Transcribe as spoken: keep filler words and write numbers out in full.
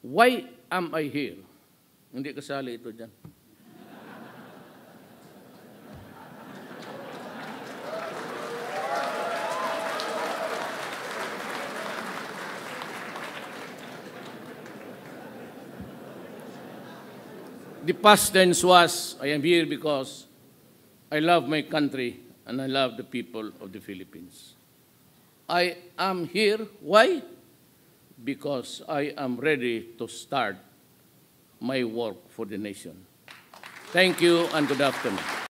Why am I here? Hindi kasali ito dyan. The past tense was, I am here because I love my country and I love the people of the Philippines. I am here, why? Because I am ready to start my work for the nation. Thank you and good afternoon.